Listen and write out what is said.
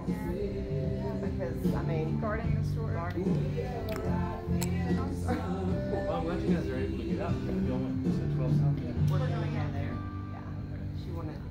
Because, I mean, Guarding the store. gardening. Well, I'm glad you guys are able to get up. You're going to 12 South. We're going in there. Yeah. She wanted